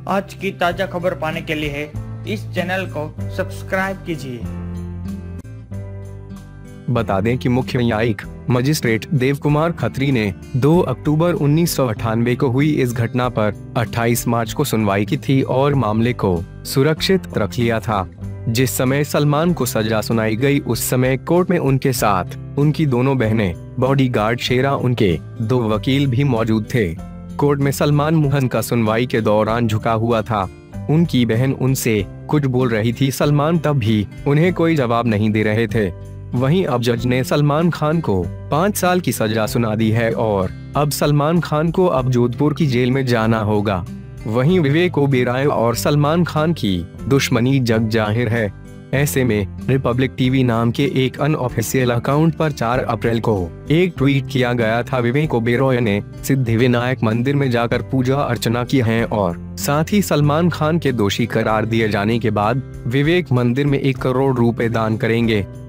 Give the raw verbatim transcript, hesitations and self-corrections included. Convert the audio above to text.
आज की ताजा खबर पाने के लिए इस चैनल को सब्सक्राइब कीजिए। बता दें कि मुख्य न्यायिक मजिस्ट्रेट देव कुमार खत्री ने दो अक्टूबर उन्नीस सौ अट्ठानवे को हुई इस घटना पर अट्ठाईस मार्च को सुनवाई की थी और मामले को सुरक्षित रख लिया था। जिस समय सलमान को सजा सुनाई गई उस समय कोर्ट में उनके साथ उनकी दोनों बहनें, बॉडीगार्ड शेरा, उनके दो वकील भी मौजूद थे। कोर्ट में सलमान मोहन का सुनवाई के दौरान झुका हुआ था। उनकी बहन उनसे कुछ बोल रही थी, सलमान तब भी उन्हें कोई जवाब नहीं दे रहे थे। वहीं अब जज ने सलमान खान को पाँच साल की सजा सुना दी है और अब सलमान खान को अब जोधपुर की जेल में जाना होगा। वहीं विवेक ओबेरॉय और सलमान खान की दुश्मनी जग जाहिर है। ऐसे में रिपब्लिक टीवी नाम के एक अनऑफिशियल अकाउंट पर चार अप्रैल को एक ट्वीट किया गया था। विवेक ओबेरॉय ने सिद्धिविनायक मंदिर में जाकर पूजा अर्चना की है और साथ ही सलमान खान के दोषी करार दिए जाने के बाद विवेक मंदिर में एक करोड़ रुपए दान करेंगे।